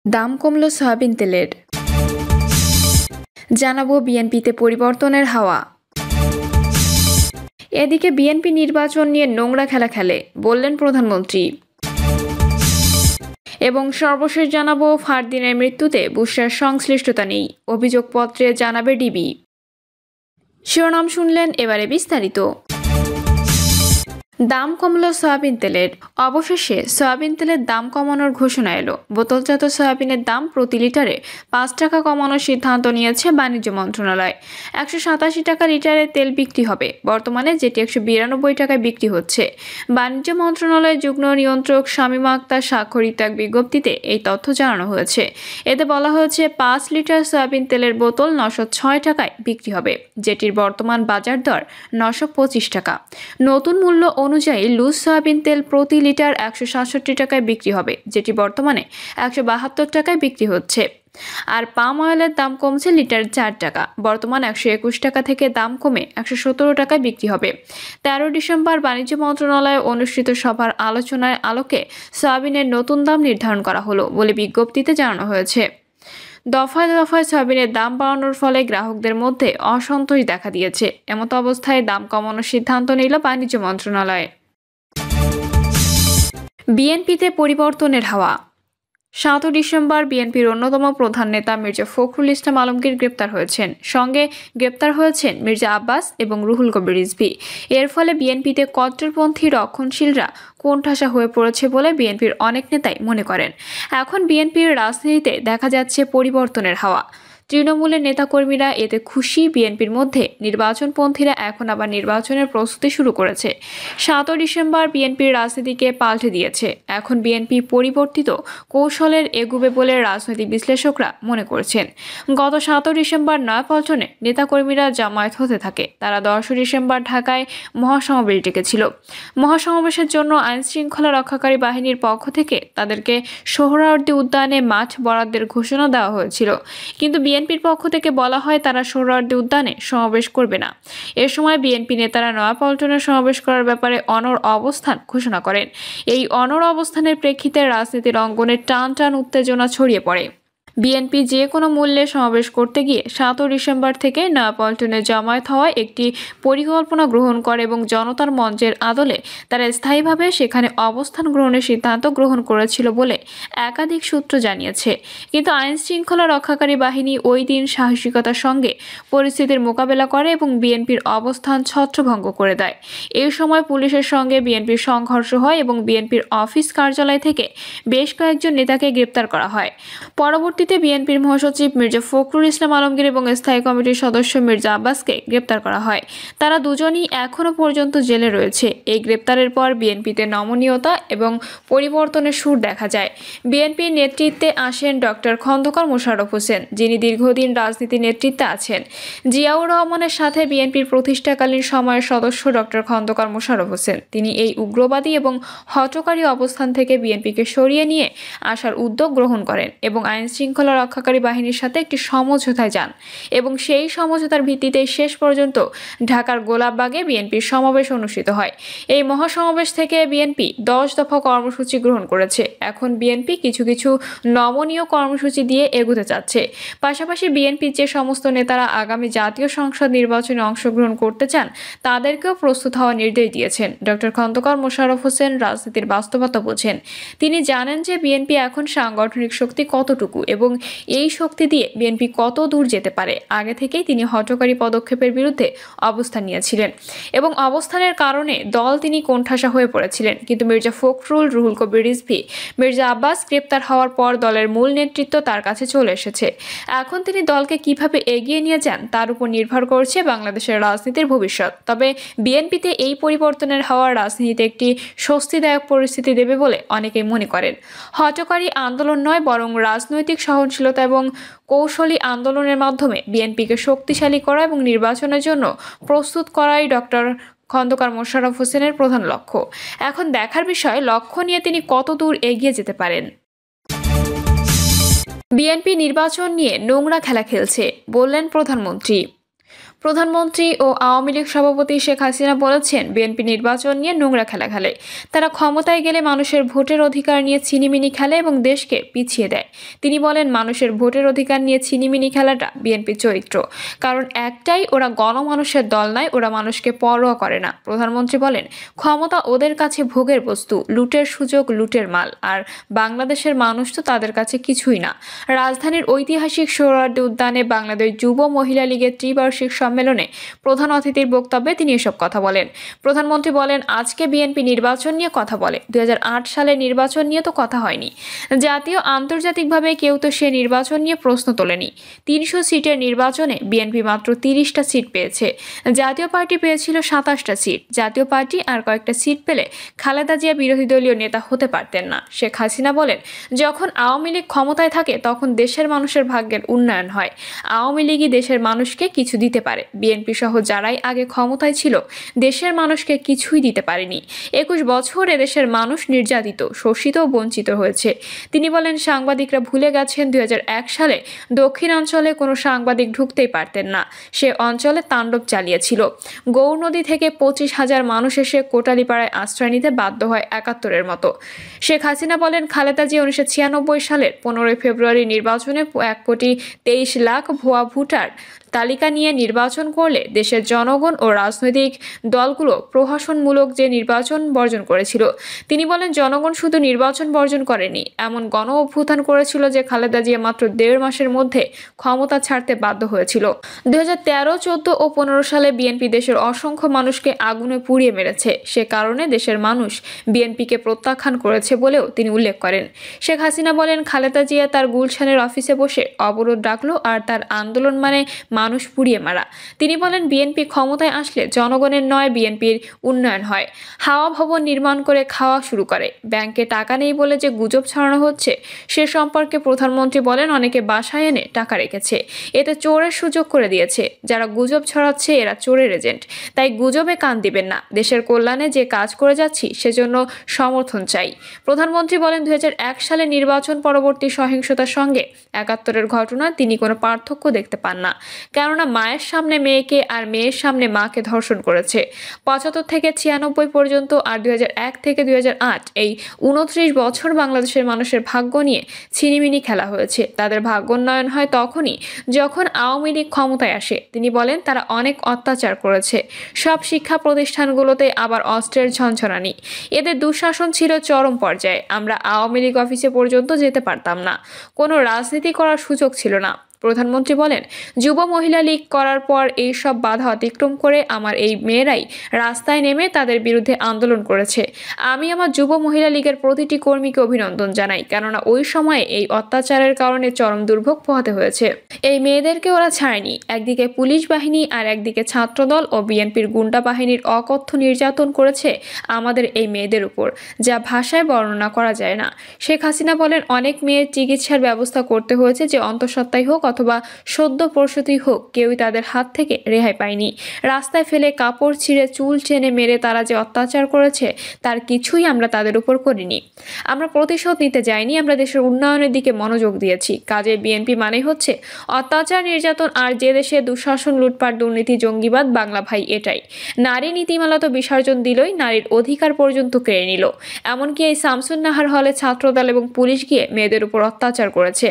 দাম কমল সয়াবিন তেলের। জানাবো বিএনপিতে পরিবর্তনের হাওয়া। এদিকে বিএনপি নির্বাচন নিয়ে নোংরা খেলা খেলে বললেন প্রধানমন্ত্রী। এবং সর্বশেষ জানাবো ফারদিনের মৃত্যুতে বুশরার সংশ্লিষ্টতা নেই, অভিযোগপত্রে জানাবে ডিবি। শিরোনাম শুনলেন, এবারে বিস্তারিত। দাম কমল সয়াবিন তেলের। অবশেষে সয়াবিন তেলের দাম কমানোর ঘোষণা এলো। বোতলজাত সয়াবিনের দাম প্রতি লিটারে 5 টাকা কমানোর সিদ্ধান্ত নিয়েছে বাণিজ্য মন্ত্রণালয়। 187 টাকা লিটারে তেল বিক্রি হবে বর্তমানে, যেটি 192 টাকায় বিক্রি হচ্ছে। বাণিজ্য মন্ত্রণালয়ের যুগ্ম নিয়ন্ত্রক শামীমা আক্তার স্বাক্ষরিত এক বিজ্ঞপ্তিতে এই তথ্য জানানো হয়েছে। এতে বলা হয়েছে 5 লিটার সয়াবিন তেলের বোতল 906 টাকায় বিক্রি হবে, যেটির বর্তমান বাজার দর 925 টাকা। নতুন মূল্য অনুযায়ী লুজ সয়াবিন তেল প্রতি লিটার 167 টাকায় বিক্রি হবে, যেটি বর্তমানে 172 টাকায় বিক্রি হচ্ছে। আর পাম অয়েলের দাম কমছে লিটার 4 টাকা, বর্তমান 121 টাকা থেকে দাম কমে 117 টাকায় বিক্রি হবে। 13 ডিসেম্বর বাণিজ্য মন্ত্রণালয়ে অনুষ্ঠিত সভার আলোচনায় আলোকে সয়াবিনের নতুন দাম নির্ধারণ করা হলো বলে বিজ্ঞপ্তিতে জানানো হয়েছে। দফায় দফায় সয়াবিনের দাম বাড়ানোর ফলে গ্রাহকদের মধ্যে অসন্তোষ দেখা দিয়েছে। এমত অবস্থায় দাম কমানোর সিদ্ধান্ত নিল বাণিজ্য মন্ত্রণালয়। বিএনপিতে পরিবর্তনের হাওয়া। 7 ডিসেম্বর বিএনপির অন্যতম প্রধান নেতা মির্জা ফখরুল ইসলাম আলমগীর গ্রেপ্তার হয়েছেন। সঙ্গে গ্রেপ্তার হয়েছেন মির্জা আব্বাস এবং রুহুল কবির রিজভী। এর ফলে বিএনপিতে কট্টরপন্থী রক্ষণশীলরা কোণঠাসা হয়ে পড়েছে বলে বিএনপির অনেক নেতাই মনে করেন। এখন বিএনপির রাজনীতিতে দেখা যাচ্ছে পরিবর্তনের হাওয়া। তৃণমূলের নেতাকর্মীরা এতে খুশি। বিএনপির মধ্যে নির্বাচনপন্থীরা এখন আবার নির্বাচনের প্রস্তুতি শুরু করেছে। 7 ডিসেম্বর বিএনপির রাজনীতিকে পাল্টে দিয়েছে। এখন বিএনপি পরিবর্তিত কৌশলের এগুবে বলে রাজনৈতিক বিশ্লেষকরা মনে করছেন। গত 7 ডিসেম্বর নয়াপল্টনে নেতাকর্মীরা জামায়াত হতে থাকে। তারা 10 ডিসেম্বর ঢাকায় মহাসমাবেশ ডেকেছিল। মহাসমাবেশের জন্য আইনশৃঙ্খলা রক্ষাকারী বাহিনীর পক্ষ থেকে তাদেরকে সোহরাওয়ার্দী উদ্যানে মাঠ বরাদ্দের ঘোষণা দেওয়া হয়েছিল, কিন্তু বিএনপির পক্ষ থেকে বলা হয় তারা সোহরাওয়ার্দী উদ্যানে সমাবেশ করবে না। এ সময় বিএনপি নেতারা নয়াপল্টনে সমাবেশ করার ব্যাপারে অনড় অবস্থান ঘোষণা করেন। এই অনড় অবস্থানের প্রেক্ষিতে রাজনীতির অঙ্গনে টান টান উত্তেজনা ছড়িয়ে পড়ে। বিএনপি যে কোনো মূল্যে সমাবেশ করতে গিয়ে 7 ডিসেম্বর থেকে নয়াপল্টনে জামায়াত হওয়ায় একটি পরিকল্পনা গ্রহণ করে এবং জনতার মঞ্চের আদলে তারা স্থায়ীভাবে সেখানে অবস্থান গ্রহণের সিদ্ধান্ত গ্রহণ করেছিল বলে একাধিক সূত্র জানিয়েছে। কিন্তু আইনশৃঙ্খলা রক্ষাকারী বাহিনী ওই দিন সাহসিকতার সঙ্গে পরিস্থিতির মোকাবেলা করে এবং বিএনপির অবস্থান ছত্রভঙ্গ করে দেয়। এই সময় পুলিশের সঙ্গে বিএনপির সংঘর্ষ হয় এবং বিএনপির অফিস কার্যালয় থেকে বেশ কয়েকজন নেতাকে গ্রেপ্তার করা হয়। পরবর্তীতে বিএনপির মহাসচিব মির্জা ফখরুল ইসলাম আলমগীর এবং স্থায়ী কমিটির সদস্য মির্জা আব্বাসকে গ্রেপ্তার করা হয়। তারা দুজনই এখনও পর্যন্ত জেলে রয়েছে। এই গ্রেপ্তারের পর বিএনপিতে নমনীয়তা এবং পরিবর্তনের সুর দেখা যায়। বিএনপির নেতৃত্বে আসেন ডক্টর খন্দকার মোশাররফ হোসেন, যিনি দীর্ঘদিন রাজনীতি নেতৃত্বে আছেন। জিয়াউর রহমানের সাথে বিএনপির প্রতিষ্ঠাকালীন সময়ের সদস্য ডক্টর খন্দকার মোশাররফ হোসেন, তিনি এই উগ্রবাদী এবং হঠকারী অবস্থান থেকে বিএনপিকে সরিয়ে নিয়ে আসার উদ্যোগ গ্রহণ করেন এবং আইনশৃঙ্খলা রক্ষাকারী বাহিনীর সাথে একটি সমঝোতায় যান এবং সেই সমঝোতার ভিত্তিতে শেষ পর্যন্ত ঢাকার গোলাপবাগে বিএনপির সমাবেশ অনুষ্ঠিত হয়। এই মহাসমাবেশ থেকে বিএনপি 10 দফা কর্মসূচি গ্রহণ করেছে। এখন বিএনপি কিছু কিছু নমনীয় কর্মসূচি দিয়ে এগোতে চাচ্ছে। পাশাপাশি বিএনপির যে সমস্ত নেতারা আগামী জাতীয় সংসদ নির্বাচনে অংশগ্রহণ করতে চান তাদেরকেও প্রস্তুত হওয়ার নির্দেশ দিয়েছেন। ডক্টর খন্দকার মোশাররফ হোসেন রাজনীতির বাস্তবতা বোঝেন। তিনি জানেন যে বিএনপি এখন সাংগঠনিক শক্তি কতটুকু এবং এই শক্তি দিয়ে বিএনপি কত দূর যেতে পারে। আগে থেকেই তিনি হঠকারী পদক্ষেপের বিরুদ্ধে অবস্থান নিয়েছিলেন এবং অবস্থানের কারণে দল তিনি কোণঠাসা হয়ে পড়েছিলেন। কিন্তু মির্জা ফখরুল, রুহুল কবির রিজভী, মির্জা আব্বাস গ্রেপ্তার হওয়ার পর দলের মূল নেতৃত্ব তার কাছে চলে এসেছে। এখন তিনি দলকে কিভাবে এগিয়ে নিয়ে যান তার উপর নির্ভর করছে বাংলাদেশের রাজনীতির ভবিষ্যৎ। তবে বিএনপিতে এই পরিবর্তনের হাওয়া রাজনীতিতে একটি স্বস্তিদায়ক পরিস্থিতি দেবে বলে অনেকেই মনে করেন। হঠকারী আন্দোলন নয়, বরং রাজনৈতিক সহনশীলতা এবং কৌশলী আন্দোলনের মাধ্যমে বিএনপিকে শক্তিশালী করা এবং নির্বাচনের জন্য প্রস্তুত করাই ডক্টর খন্দকার মোশাররফ হোসেনের প্রধান লক্ষ্য। এখন দেখার বিষয় লক্ষ্য নিয়ে তিনি কত দূর এগিয়ে যেতে পারেন। বিএনপি নির্বাচন নিয়ে নোংরা খেলা খেলছে বললেন প্রধানমন্ত্রী। প্রধানমন্ত্রী ও আওয়ামী লীগ সভাপতি শেখ হাসিনা বলেছেন, বিএনপি নির্বাচন নিয়ে নোংরা খেলা খেলে। তারা ক্ষমতায় গেলে মানুষের ভোটের অধিকার নিয়ে ছিনিমিনি খেলে এবং দেশকে পিছিয়ে দেয়। তিনি বলেন, মানুষের ভোটের অধিকার নিয়ে ছিনিমিনি খেলাটা বিএনপি চরিত্র। কারণ একটাই, ওরা গণমানুষের দল নয়, ওরা মানুষকে পরোয়া করে না। প্রধানমন্ত্রী বলেন, ক্ষমতা ওদের কাছে ভোগের বস্তু, লুটের সুযোগ, লুটের মাল। আর বাংলাদেশের মানুষ তো তাদের কাছে কিছুই না। রাজধানীর ঐতিহাসিক সোহরাওয়ার্দী উদ্যানে বাংলাদেশ যুব মহিলা লীগের ত্রিবার্ষিক সম্মেলনে প্রধান অতিথির বক্তব্যে তিনি এসব কথা বলেন। প্রধানমন্ত্রী বলেন, আজকে বিএনপি নির্বাচন নিয়ে কথা বলে, 2008 সালের নির্বাচন নিয়ে তো কথা হয়নি। জাতীয় আন্তর্জাতিকভাবে কেউ তো সে নির্বাচন নিয়ে প্রশ্ন তোলেনি। 300 সিটের নির্বাচনে বিএনপি মাত্র 30টা সিট পেয়েছে। জাতীয় পার্টি পেয়েছিল 27টা সিট। জাতীয় পার্টি আর কয়েকটা সিট পেলে খালেদা জিয়া বিরোধী দলীয় নেতা হতে পারতেন না। শেখ হাসিনা বলেন, যখন আওয়ামী লীগ ক্ষমতায় থাকে তখন দেশের মানুষের ভাগ্যের উন্নয়ন হয়। আওয়ামী লীগই দেশের মানুষকে কিছু দিতে পারে। বিএনপি সহ যারাই আগে ক্ষমতায় ছিল দেশের মানুষকে কিছুই দিতে পারেনি। 21 বছর এদেশের মানুষ নির্যাতিত, শোষিত ও বঞ্চিত হয়েছে। তিনি বলেন, সাংবাদিকরা ভুলে গেছেন 2001 সালে দক্ষিণাঞ্চলে কোনো সাংবাদিক ঢুকতেই পারতেন না। সে অঞ্চলে তাণ্ডব চালিয়েছিল। গৌর নদী থেকে 25,000 মানুষ এসে কোটালীপাড়ায় আশ্রয় নিতে বাধ্য হয় 71-এর মতো। শেখ হাসিনা বলেন, খালেদা জিয়া 1996 সালের 15 ফেব্রুয়ারি নির্বাচনে 1,23,00,000 ভুয়া ভোটার তালিকা নিয়ে নির্বাচন করলে দেশের জনগণ ও রাজনৈতিক দলগুলো প্রহসনমূলক যে নির্বাচন বর্জন করেছিল। তিনি বলেন, জনগণ শুধু নির্বাচন বর্জন করেনি, এমন গণ অভ্যুত্থান করেছিল যে খালেদা জিয়া মাত্র 1.5 মাসের মধ্যে ক্ষমতা ছাড়তে বাধ্য হয়েছিল। 2013, 14 ও 15 সালে বিএনপি দেশের অসংখ্য মানুষকে আগুনে পুড়িয়ে মেরেছে। সে কারণে দেশের মানুষ বিএনপিকে প্রত্যাখ্যান করেছে বলেও তিনি উল্লেখ করেন। শেখ হাসিনা বলেন, খালেদা জিয়া তার গুলশানের অফিসে বসে অবরোধ ডাকলো আর তার আন্দোলন মানে মানুষ পুড়িয়ে মারা। তিনি বলেন, বিএনপি ক্ষমতায় আসলে জনগণের নয়, বিএনপির উন্নয়ন হয়। হাওয়া ভবন নির্মাণ করে খাওয়া শুরু করে। ব্যাংকে টাকা নেই বলে যে গুজব ছড়ানো হচ্ছে সে সম্পর্কে প্রধানমন্ত্রী বলেন, অনেকে বাসায় এনে টাকা রেখেছে, এতে চোরের সুযোগ করে দিয়েছে। যারা গুজব ছড়াচ্ছে এরা চোরের এজেন্ট। তাই গুজবে কান দিবেন না। দেশের কল্যাণে যে কাজ করে যাচ্ছি সেজন্য সমর্থন চাই। প্রধানমন্ত্রী বলেন, 2001 সালে নির্বাচন পরবর্তী সহিংসতার সঙ্গে 71-এর ঘটনা তিনি কোনো পার্থক্য দেখতে পান না। কেননা মায়ের সামনে মেয়েকে আর মেয়ের সামনে মাকে ধর্ষণ করেছে। 75 থেকে 96 পর্যন্ত আর 2001 থেকে 2008 এই 29 বছর বাংলাদেশের মানুষের ভাগ্য নিয়ে ছিনিমিনি খেলা হয়েছে। তাদের ভাগ্যোন্নয়ন হয় তখনই যখন আওয়ামী লীগ ক্ষমতায় আসে। তিনি বলেন, তারা অনেক অত্যাচার করেছে। সব শিক্ষা প্রতিষ্ঠানগুলোতে আবার অস্ত্রের ঝনঝনানি। এদের দুঃশাসন ছিল চরম পর্যায়ে। আমরা আওয়ামী লীগ অফিসে পর্যন্ত যেতে পারতাম না। কোনো রাজনীতি করার সুযোগ ছিল না। প্রধানমন্ত্রী বলেন, যুব মহিলা লীগ করার পর এই সব বাধা অতিক্রম করে আমার এই মেয়েরাই রাস্তায় নেমে তাদের বিরুদ্ধে আন্দোলন করেছে। আমি আমার যুব মহিলা লীগের প্রতিটি কর্মীকে অভিনন্দন জানাই, কেননা ওই সময়ে এই অত্যাচারের কারণে চরম দুর্ভোগ পোহাতে হয়েছে। এই মেয়েদেরকে ওরা ছাড়েনি। একদিকে পুলিশ বাহিনী আর একদিকে ছাত্রদল ও বিএনপির গুন্ডা বাহিনীর অকথ্য নির্যাতন করেছে আমাদের এই মেয়েদের উপর, যা ভাষায় বর্ণনা করা যায় না। শেখ হাসিনা বলেন, অনেক মেয়ের চিকিৎসার ব্যবস্থা করতে হয়েছে, যে অন্তঃসত্ত্বাই হোক অথবা সদ্য প্রসূতি হোক, কেউই তাদের হাত থেকে রেহাই পায়নি। রাস্তায় ফেলে, কাপড় ছিঁড়ে, চুল টেনে মেরে তারা যে অত্যাচার করেছে তার কিছুই আমরা তাদের উপর করিনি। আমরা প্রতিশোধ নিতে যাইনি, আমরা দেশের উন্নয়নের দিকে মনোযোগ দিয়েছি। কাজে বিএনপি মানে হচ্ছে অত্যাচার, নির্যাতন আর যে দেশে দুঃশাসন, লুটপাট, দুর্নীতি, জঙ্গিবাদ। বাংলা ভাই এটাই। নারী নীতিমালা তো বিসর্জন দিলই, নারীর অধিকার পর্যন্ত কেড়ে নিল। এমনকি এই শামসুন্নাহার হলে ছাত্রদল এবং পুলিশ গিয়ে মেয়েদের উপর অত্যাচার করেছে।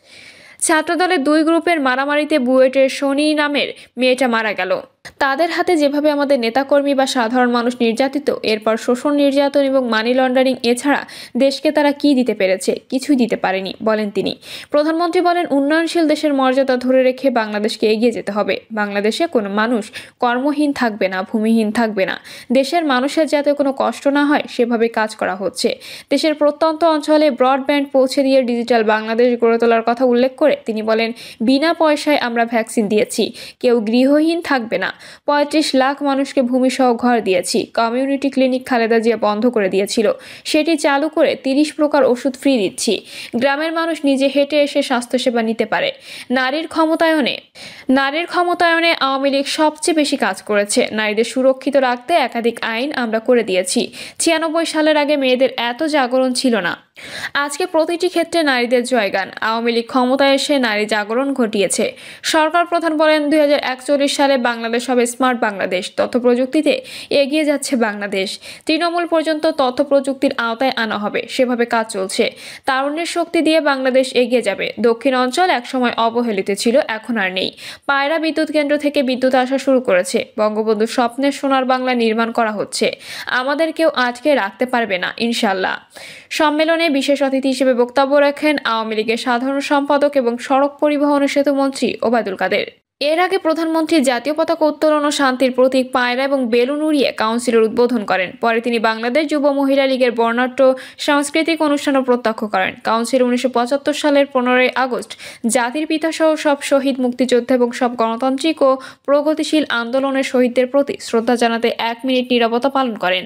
ছাত্রদলের 2 গ্রুপের মারামারিতে বুয়েটের শনি নামের মেয়েটা মারা গেল। তাদের হাতে যেভাবে আমাদের নেতাকর্মী বা সাধারণ মানুষ নির্যাতিত, এরপর শোষণ, নির্যাতন এবং মানি লন্ডারিং, এছাড়া দেশকে তারা কি দিতে পেরেছে? কিছুই দিতে পারেনি, বলেন তিনি। প্রধানমন্ত্রী বলেন, উন্নয়নশীল দেশের মর্যাদা ধরে রেখে বাংলাদেশকে এগিয়ে যেতে হবে। বাংলাদেশে কোনো মানুষ কর্মহীন থাকবে না, ভূমিহীন থাকবে না। দেশের মানুষের যাতে কোনো কষ্ট না হয় সেভাবে কাজ করা হচ্ছে। দেশের প্রত্যন্ত অঞ্চলে ব্রডব্যান্ড পৌঁছে দিয়ে ডিজিটাল বাংলাদেশ গড়ে তোলার কথা উল্লেখ করে তিনি বলেন, বিনা পয়সায় আমরা ভ্যাকসিন দিয়েছি, কেউ গৃহহীন থাকবে না। 35 লাখ মানুষকে ভূমিসহ ঘর দিয়েছি। কমিউনিটি ক্লিনিক খালেদা জিয়া বন্ধ করে দিয়েছিল, সেটি চালু করে 30 প্রকার ওষুধ ফ্রি দিচ্ছি। গ্রামের মানুষ নিজে হেঁটে এসে স্বাস্থ্যসেবা নিতে পারে। নারীর ক্ষমতায়নে আওয়ামী লীগ সবচেয়ে বেশি কাজ করেছে। নারীদের সুরক্ষিত রাখতে একাধিক আইন আমরা করে দিয়েছি। 96 সালের আগে মেয়েদের এত জাগরণ ছিল না। আজকে প্রতিটি ক্ষেত্রে নারীদের জয়গান। আওয়ামী লীগ ক্ষমতায় এসে নারী জাগরণ ঘটিয়েছে। সরকার প্রধান বলেন 2041 সালে বাংলাদেশ হবে স্মার্ট বাংলাদেশ। তথ্য প্রযুক্তিতে এগিয়ে যাচ্ছে বাংলাদেশ। তৃণমূল পর্যন্ত তথ্য প্রযুক্তির আওতায় আনা হবে, সেভাবে কাজ চলছে। তারুণ্যের শক্তি দিয়ে বাংলাদেশ এগিয়ে যাবে। দক্ষিণ অঞ্চল একসময় অবহেলিত ছিল, এখন আর নেই। পায়রা বিদ্যুৎ কেন্দ্র থেকে বিদ্যুৎ আসা শুরু করেছে। বঙ্গবন্ধুর স্বপ্নের সোনার বাংলা নির্মাণ করা হচ্ছে। আমাদের কেউ আটকে রাখতে পারবে না, ইনশাল্লাহ। সম্মেলনে বিশেষ অতিথি হিসেবে বক্তব্য রাখেন আওয়ামী লীগের সাধারণ সম্পাদক এবং সড়ক পরিবহন ও সেতুমন্ত্রী ওবায়দুল কাদের। এর আগে প্রধানমন্ত্রী জাতীয় পতাকা উত্তোলন ও শান্তির প্রতীক পায়রা এবং বেলুন উড়িয়ে কাউন্সিলের উদ্বোধন করেন। পরে তিনি বাংলাদেশ যুব মহিলা লীগের বর্ণাঢ্য সাংস্কৃতিক অনুষ্ঠানও প্রত্যক্ষ করেন। কাউন্সিল 1975 সালের 15 আগস্ট জাতির পিতা সহ সব শহীদ মুক্তিযোদ্ধা এবং সব গণতান্ত্রিক ও প্রগতিশীল আন্দোলনের শহীদদের প্রতি শ্রদ্ধা জানাতে 1 মিনিট নীরবতা পালন করেন।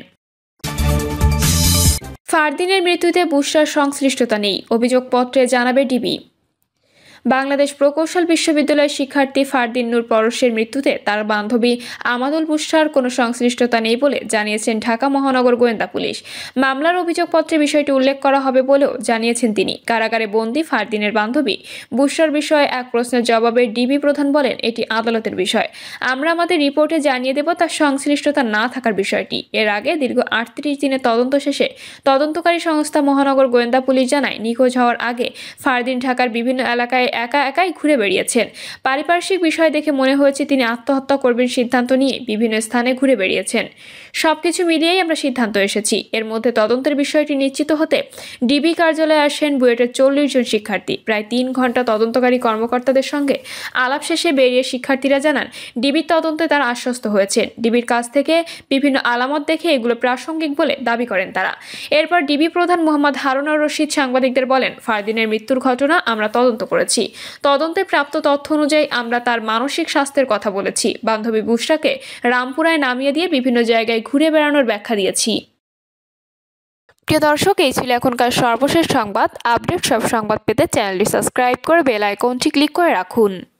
ফারদিনের মৃত্যুতে বুশরার সংশ্লিষ্টতা নেই, অভিযোগপত্রে জানাবে ডিবি। বাংলাদেশ প্রকৌশল বিশ্ববিদ্যালয়ের শিক্ষার্থী ফারদিন নূর পরশের মৃত্যুতে তার বান্ধবী আমাদুল বুশরার কোনো সংশ্লিষ্টতা নেই বলে জানিয়েছেন ঢাকা মহানগর গোয়েন্দা পুলিশ। মামলার অভিযোগপত্রে বিষয়টি উল্লেখ করা হবে বলেও জানিয়েছেন তিনি। কারাগারে বন্দী ফারদিনের বান্ধবী বুশরার বিষয়ে এক প্রশ্নের জবাবে ডিবি প্রধান বলেন, এটি আদালতের বিষয়। আমরা আমাদের রিপোর্টে জানিয়ে দেব তার সংশ্লিষ্টতা না থাকার বিষয়টি। এর আগে দীর্ঘ 38 দিনের তদন্ত শেষে তদন্তকারী সংস্থা মহানগর গোয়েন্দা পুলিশ জানায়, নিখোঁজ হওয়ার আগে ফারদিন ঢাকার বিভিন্ন এলাকায় একাই ঘুরে বেরিয়েছেন। পারিপার্শ্বিক বিষয় দেখে মনে হয়েছে তিনি আত্মহত্যা করবেন সিদ্ধান্ত নিয়ে বিভিন্ন স্থানে ঘুরে বেরিয়েছেন। সবকিছু মিলিয়েই আমরা সিদ্ধান্ত এসেছি। এর মধ্যে তদন্তের বিষয়টি নিশ্চিত হতে ডিবি কার্যালয়ে আসেন বুয়েটের 40 জন শিক্ষার্থী। প্রায় 3 ঘন্টা তদন্তকারী কর্মকর্তাদের সঙ্গে আলাপ শেষে বেরিয়ে শিক্ষার্থীরা জানান, ডিবির তদন্তে তারা আশ্বস্ত হয়েছেন। ডিবির কাছ থেকে বিভিন্ন আলামত দেখে এগুলো প্রাসঙ্গিক বলে দাবি করেন তারা। এরপর ডিবি প্রধান মোহাম্মদ হারুনুর রশিদ সাংবাদিকদের বলেন, ফারদিনের মৃত্যুর ঘটনা আমরা তদন্ত করেছি। তদন্তে প্রাপ্ত তথ্য অনুযায়ী আমরা তার মানসিক স্বাস্থ্যের কথা বলেছি। বান্ধবী বুশরাকে রামপুরায় নামিয়ে দিয়ে বিভিন্ন জায়গায় ঘুরে বেড়ানোর ব্যাখ্যা দিয়েছি। প্রিয় দর্শক, এই ছিল এখনকার সর্বশেষ সংবাদ। আপডেট সব সংবাদ পেতে চ্যানেলটি সাবস্ক্রাইব করে বেল আইকনটি ক্লিক করে রাখুন।